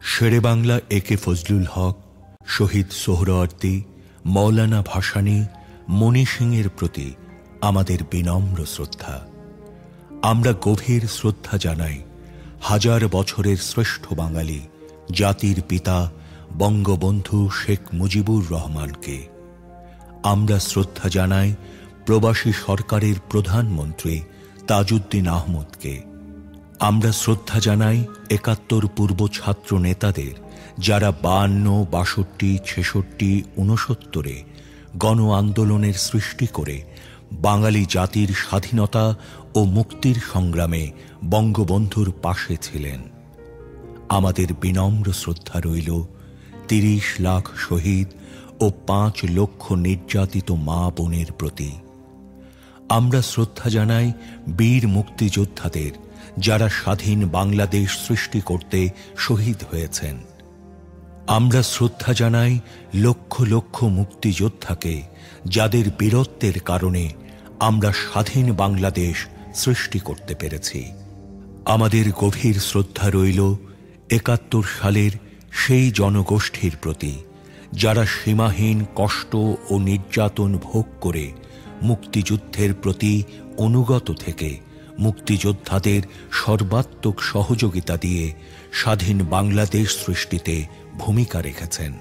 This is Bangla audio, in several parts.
শেরে বাংলা একে ফজলুল হক, শহীদ সোহরাওয়ার্দী, মৌলানা ভাসানী, মণি সিংয়ের প্রতি আমাদের বিনম্র শ্রদ্ধা। আমরা গভীর শ্রদ্ধা জানাই হাজার বছরের শ্রেষ্ঠ বাঙালি জাতির পিতা বঙ্গবন্ধু শেখ মুজিবুর রহমানকে। আমরা শ্রদ্ধা জানাই প্রবাসী সরকারের প্রধানমন্ত্রী তাজউদ্দিন আহমদকে। আমরা শ্রদ্ধা জানাই ৭১ পূর্ব ছাত্র নেতাদের, যারা ৫২, ৬২, ৬৬, ৬৯-এ গণ আন্দোলনের সৃষ্টি করে বাঙালি জাতির স্বাধীনতা ও মুক্তির সংগ্রামে বঙ্গবন্ধুর পাশে ছিলেন। আমাদের বিনম্র শ্রদ্ধা রইল ৩০ লাখ শহীদ ও ৫ লক্ষ নির্যাতিত মা বোনের প্রতি। আমরা শ্রদ্ধা জানাই বীর মুক্তিযোদ্ধাদের, যারা স্বাধীন বাংলাদেশ সৃষ্টি করতে শহীদ হয়েছেন। আমরা শ্রদ্ধা জানাই লক্ষ লক্ষ মুক্তিযোদ্ধাকে, যাদের বীরত্বের কারণে আমরা স্বাধীন বাংলাদেশ সৃষ্টি করতে পেরেছি। আমাদের গভীর শ্রদ্ধা রইল ৭১ সালের সেই জনগোষ্ঠীর প্রতি, যারা সীমাহীন কষ্ট ও নির্যাতন ভোগ করে মুক্তিযুদ্ধের প্রতি অনুগত থেকে মুক্তিযোদ্ধাদের সর্বাত্মক সহযোগিতা দিয়ে স্বাধীন বাংলাদেশ সৃষ্টিতে ভূমিকা রেখেছেন।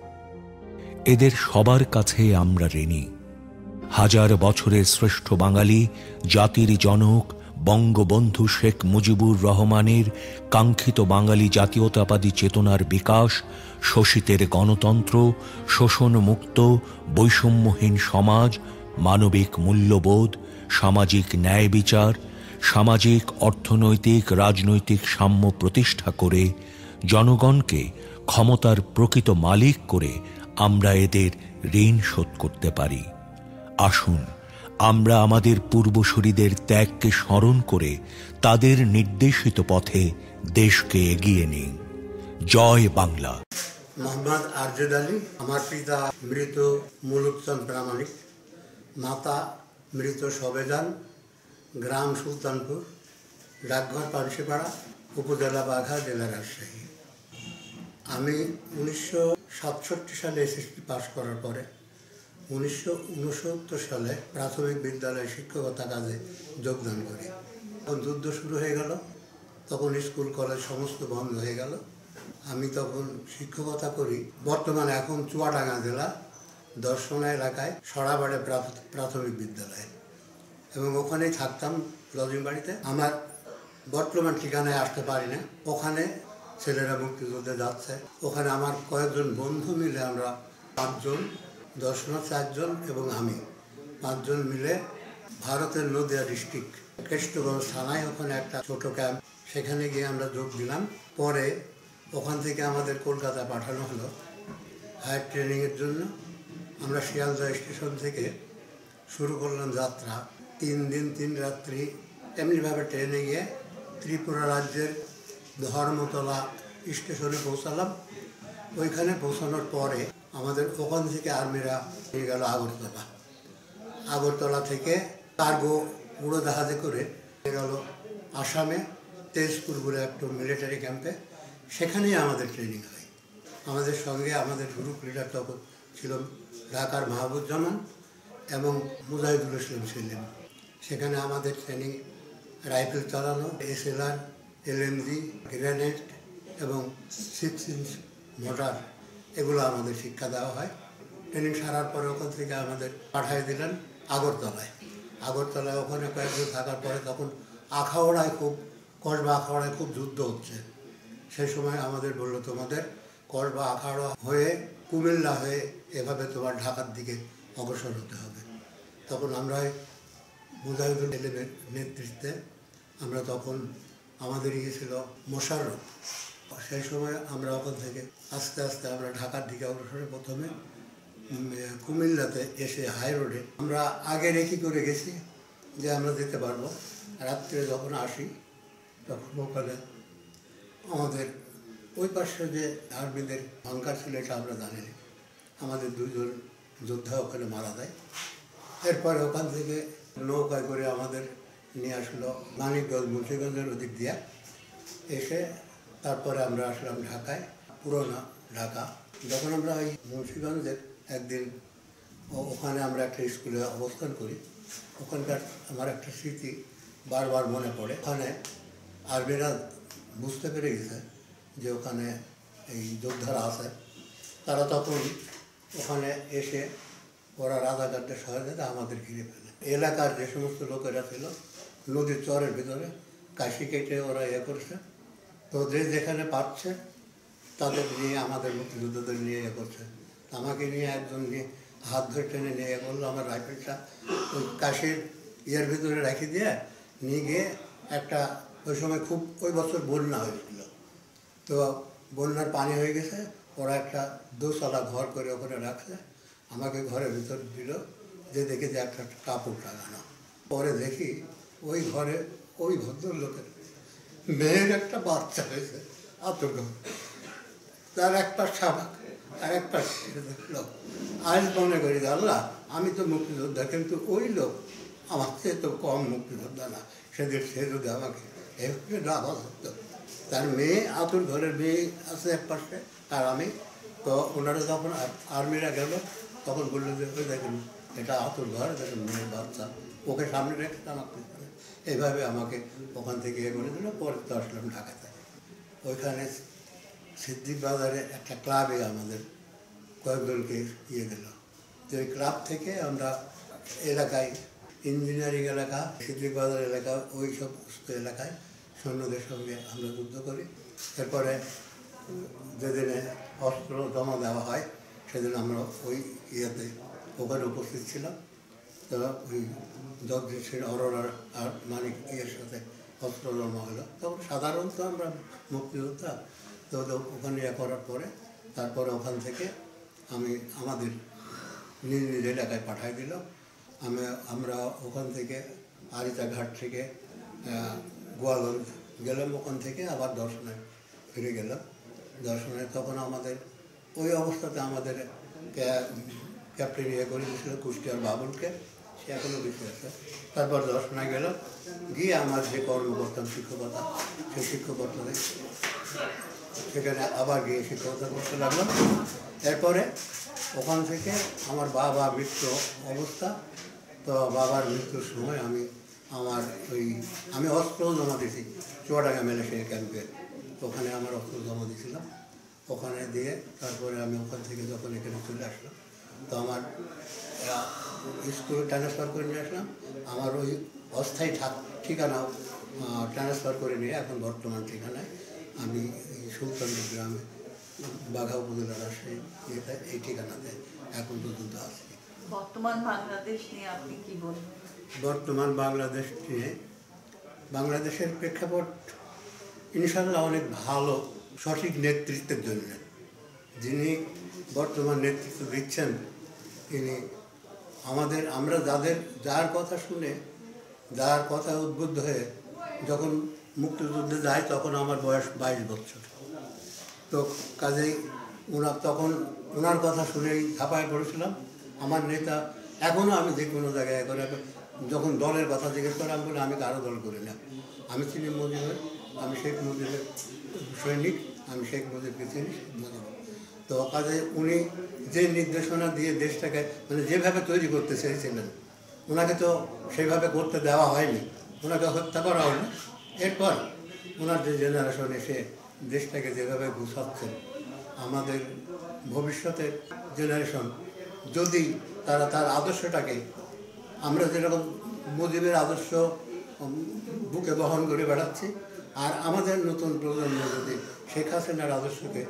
এদের সবার কাছে আমরা ঋণী। হাজার বছরের শ্রেষ্ঠ বাঙালি জাতির জনক বঙ্গবন্ধু শেখ মুজিবুর রহমানের কাঙ্ক্ষিত বাঙালি জাতীয়তাবাদী চেতনার বিকাশ, শোষিতের গণতন্ত্র, শোষণমুক্ত বৈষম্যহীন সমাজ, মানবিক মূল্যবোধ, সামাজিক ন্যায় বিচার, সামাজিক অর্থনৈতিক রাজনৈতিক সাম্য প্রতিষ্ঠা করে জনগণকে ক্ষমতার প্রকৃত মালিক করে আমরা এদের ঋণ শোধ করতে পারি। আসুন আমরা আমাদের পূর্বসূরীদের ত্যাগকে স্মরণ করে তাদের নির্দেশিত পথে দেশকে এগিয়ে নিই। জয় বাংলা। মোহাম্মদ আরজেদ আলী। আমার পিতা মৃত মুলুকচাঁদ প্রামাণিক, মাতা মৃত সবেজান, গ্রাম সুলতানপুর, ডাকঘর পানশিপাড়া, উপজেলা বাঘা, জেলা রাজশাহী। আমি ১৯৬৭ সালে এসএসসি পাশ করার পরে ১৯৬৯ সালে প্রাথমিক বিদ্যালয়ে শিক্ষকতা কাজে যোগদান করি। তখন যুদ্ধ শুরু হয়ে গেল, তখন স্কুল কলেজ সমস্ত বন্ধ হয়ে গেল। আমি তখন শিক্ষকতা করি বর্তমানে এখন চুয়াডাঙ্গা জেলা দর্শনা এলাকায় সরাবাড়ে প্রাথমিক বিদ্যালয়ে, এবং ওখানেই থাকতাম লজিং বাড়িতে। আমার বর্তমান ঠিকানায় আসতে পারি না। ওখানে ছেলেরা মুক্তিযুদ্ধে যাচ্ছে, ওখানে আমার কয়েকজন বন্ধু মিলে আমরা ৫ জন, দর্শনা ৪ জন এবং আমি ৫ জন মিলে ভারতের নদিয়া ডিস্ট্রিক্ট কেষ্টগঞ্জ থানায় ওখানে একটা ছোট ক্যাম্প, সেখানে গিয়ে আমরা যোগ দিলাম। পরে ওখান থেকে আমাদের কলকাতা পাঠানো হলো হায়ার ট্রেনিংয়ের জন্য। আমরা শিয়ালদহ স্টেশন থেকে শুরু করলাম যাত্রা। ৩ দিন ৩ রাত্রি এমনিভাবে ট্রেনে গিয়ে ত্রিপুরা রাজ্যের ধর্মতলা স্টেশনে পৌঁছালাম। ওইখানে পৌঁছানোর পরে আমাদের ওখান থেকে আর্মিরা নিয়ে গেল আগরতলা। আগরতলা থেকে কার্গো উড়োজাহাজে করে নিয়ে গেল আসামে তেজপুর বলে একটা মিলিটারি ক্যাম্পে। সেখানেই আমাদের ট্রেনিং হয়। আমাদের সঙ্গে আমাদের গ্রুপ লিডার তখন ছিল ঢাকার মাহবুবুজ্জামান এবং মুজাহিদুল ইসলাম ছিলেন। সেখানে আমাদের ট্রেনিং রাইফেল চালানো, SLR, LMG, গ্রেনেড এবং 6 ইঞ্চ মোটর, এগুলো আমাদের শিক্ষা দেওয়া হয়। ট্রেনিং সারার পরে ওখান থেকে আমাদের পাঠিয়ে দিলেন আগরতলায়। আগরতলায় ওখানে কয়েকদিন থাকার পরে তখন আখাউড়ায় কসবা আখাউড়ায় খুব যুদ্ধ হচ্ছে। সেই সময় আমাদের বললো, তোমাদের কসবা আখাউড়া হয়ে কুমিল্লা হয়ে এভাবে তোমার ঢাকার দিকে অগ্রসর হতে হবে। তখন আমরা মুজাহিদুল ইসলামের নেতৃত্বে আমরা তখন আমাদের ছিল মোশাররফ। সেই সময় আমরা ওখান থেকে আস্তে আস্তে আমরা ঢাকার দিকে অগ্রসরে প্রথমে কুমিল্লাতে এসে হাই রোডে আমরা আগে রেখি করে গেছি যে আমরা যেতে পারবো। রাত্রে যখন আসি তখন ওখানে আমাদের ওই পাশে যে আর্মিদের বাংকার ছিল এটা আমরা জানি। আমাদের 2 জন যোদ্ধা ওখানে মারা যায়। এরপরে ওখান থেকে নৌকায় করে আমাদের নিয়ে আসলো মানিকগঞ্জ মুন্সিগঞ্জের ওদিক দিয়া। এসে তারপরে আমরা আসলাম ঢাকায়, পুরোনো ঢাকা। যখন আমরা ওই মুন্সিগঞ্জের একদিন ওখানে আমরা একটা স্কুলে অবস্থান করি, ওখানকার আমার একটা স্মৃতি বারবার মনে পড়ে। ওখানে আর্মিরা বুঝতে পেরে গেছে যে ওখানে এই যোদ্ধারা আছে, তারা তখন ওখানে এসে ওরা রাজাকারদের সহায়তা আমাদের ঘিরে ফেলে। এলাকার যে সমস্ত লোকেরা ছিল নদীর চরের ভিতরে কাশি কেটে ওরা করছে, তো যে যেখানে পাচ্ছে তাদের নিয়ে আমাদের মুক্তিযোদ্ধাদের নিয়ে করছে। আমাকে নিয়ে একজন নিয়ে হাত ধরে টেনে নিয়ে বললো আমার রাইফেলটা ওই কাশির ভিতরে রেখে দিয়ে নিয়ে গিয়ে একটা, ওই সময় খুব ওই বছর বন্যা হয়েছিল, তো বন্যার পানি হয়ে গেছে, ওরা একটা দোতলা ঘর করে ওখানে রাখছে, আমাকে ঘরের ভিতর দিল, যে দেখে যে একটা কাপড় টাঙানো। পরে দেখি ওই ঘরে ওই ভদ্রলোকের মেয়ের একটা বাচ্চা হয়েছে, আতঙ্ক, তার এক পাশ স্বাভাবিক আর এক পাশ দেখলো। আজ মনে করি আল্লাহ, আমি তো মুক্তিযোদ্ধা, কিন্তু ওই লোক আমার চেয়ে তো কম মুক্তিযোদ্ধা না, সেদিন সে যদি আমাকে এভাবে ডাবা ধরতো। তার মেয়ে আতুর ঘরের মেয়ে আছে এক পাশে, আর আমি, তো ওনারা যখন আর্মিরা গেল তখন বললো যে ওই দেখেন এটা আতুর ঘর, দেখেন মেয়ের বাচ্চা, ওকে সামনে রেখে আমাকে এইভাবে আমাকে ওখান থেকে করে দিল। পরে তো আসলাম ঢাকাতে। ওইখানে সিদ্দিক বাজারে একটা ক্লাবে আমাদের কয়েকজনকে দিল, তো ওই ক্লাব থেকে আমরা এলাকায় ইঞ্জিনিয়ারিং এলাকা, সিদ্দিক বাজার এলাকা, ওই সমস্ত এলাকায় সৈন্যদের সঙ্গে আমরা যুদ্ধ করি। এরপরে যেদিনে অস্ত্র জমা দেওয়া হয় সেদিন আমরা ওই ওখানে উপস্থিত ছিলাম। তো ওই জগদীশের অরোরার আর মানিক সাথে অস্ত্র জমা হলো। তখন সাধারণত আমরা মুক্তিযোদ্ধা, তো ওখানে করার পরে তারপরে ওখান থেকে আমি আমাদের নিজ নিজ এলাকায় পাঠাই দিল। আমরা ওখান থেকে আরিচা ঘাট থেকে গোয়ালগঞ্জ গেলাম, ওখান থেকে আবার দর্শনায় ফিরে গেলাম। দর্শনায় তখন আমাদের ওই অবস্থাতে আমাদের ক্যাপ্টেন করে দিয়েছিল কুষ্টিয়ার বাবুলকে, সে এখনও বেঁচে আছে। তারপর দর্শনায় গেলাম, গিয়ে আমার যে কর্ম করতাম শিক্ষকতা, সেই শিক্ষকতা সেখানে আবার গিয়ে শিক্ষকতা করতে লাগলাম। এরপরে ওখান থেকে আমার বাবা মৃত্যু অবস্থা, তো বাবার মৃত্যুর সময় আমি অস্ত্র জমা দিয়েছি চুয়াডাঙ্গা ম্যালেশিয়া ক্যাম্পে, ওখানে আমার অস্ত্র জমা দিয়েছিলাম। ওখানে দিয়ে তারপরে আমি ওখান থেকে যখন এখানে চলে আসলাম, তো আমার স্কুলে ট্রান্সফার করে নিয়ে আসলাম। আমার ওই অস্থায়ী ঠিকানাও ট্রান্সফার করে নিয়ে এখন বর্তমান ঠিকানায় আমি এই সুলতানপুর গ্রামে বাঘা উপজেলার আসে এই ঠিকানাতে এখন পর্যন্ত আছি। বর্তমান বাংলাদেশ নিয়ে আপনি কি বলবেন? বর্তমান বাংলাদেশ নিয়ে বাংলাদেশের প্রেক্ষাপট ইনশাল্লাহ অনেক ভালো, সঠিক নেতৃত্বের জন্য। যিনি বর্তমান নেতৃত্ব দিচ্ছেন তিনি আমরা যার কথা শুনে, যার কথা উদ্বুদ্ধ হয়ে যখন মুক্তিযুদ্ধে যাই, তখন আমার বয়স 22 বছর। তো কাজেই ওনার কথা শুনেই ঝাঁপায় পড়েছিলাম। আমার নেতা এখনও, আমি যে কোনো জায়গায় করে যখন দলের কথা জিজ্ঞেস করে আমি বলি আমি কারো দল করি না, আমি চিনি মুজিবের, আমি শেখ মুজিবের সৈনিক, আমি শেখ মুজিবকে চিনি, শেখ মুজিব। তো কাজে উনি যে নির্দেশনা দিয়ে দেশটাকে যেভাবে তৈরি করতে চেয়েছিলেন, ওনাকে তো সেইভাবে করতে দেওয়া হয়নি, ওনাকে হত্যা করা হয়নি। এরপর ওনার যে জেনারেশন এসে দেশটাকে যেভাবে গুছাচ্ছেন, আমাদের ভবিষ্যতের জেনারেশন যদি তার আদর্শটাকে, আমরা যেরকম মুজিবের আদর্শ বুকে বহন করে বেড়াচ্ছি, আর আমাদের নতুন প্রজন্ম যদি শেখ হাসিনার আদর্শকে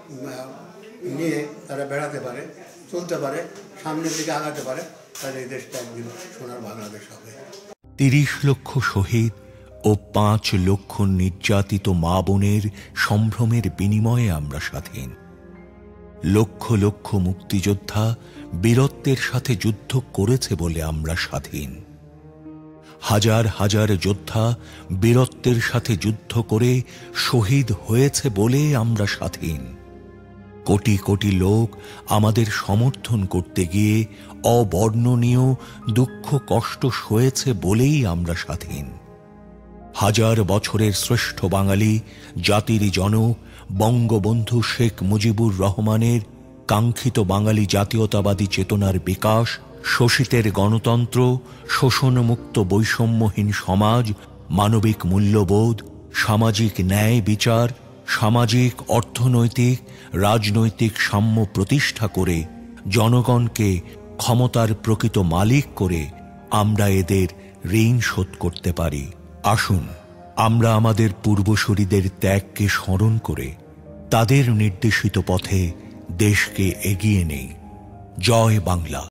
নিয়ে তারা বেড়াতে পারে, চলতে পারে, সামনের দিকে আগাতে পারে, তাহলে এই দেশটা একদিন সোনার বাংলাদেশ হবে। 30 লক্ষ শহীদ ও 5 লক্ষ নির্যাতিত মা বোনের সম্ভ্রমের বিনিময়ে আমরা স্বাধীন। লক্ষ লক্ষ মুক্তিযোদ্ধা বীরত্বের সাথে যুদ্ধ করেছে বলে আমরা স্বাধীন। হাজার হাজার যোদ্ধা বীরত্বের সাথে যুদ্ধ করে শহীদ হয়েছে বলে আমরা স্বাধীন। কোটি কোটি লোক আমাদের সমর্থন করতে গিয়ে অবর্ণনীয় দুঃখ কষ্ট সয়েছে বলেই আমরা স্বাধীন। হাজার বছরের শ্রেষ্ঠ বাঙালি জাতির জনক বঙ্গবন্ধু শেখ মুজিবুর রহমানের কাঙ্ক্ষিত বাঙালি জাতীয়তাবাদী চেতনার বিকাশ, শোষিতের গণতন্ত্র, শোষণমুক্ত বৈষম্যহীন সমাজ, মানবিক মূল্যবোধ, সামাজিক ন্যায় বিচার, সামাজিক, অর্থনৈতিক, রাজনৈতিক সাম্য প্রতিষ্ঠা করে জনগণকে ক্ষমতার প্রকৃত মালিক করে আমরা এদের ঋণ শোধ করতে পারি। আসুন আমরা আমাদের পূর্বসূরীদের ত্যাগকে স্মরণ করে তাদের নির্দেশিত পথে দেশকে এগিয়ে নেই। জয় বাংলা।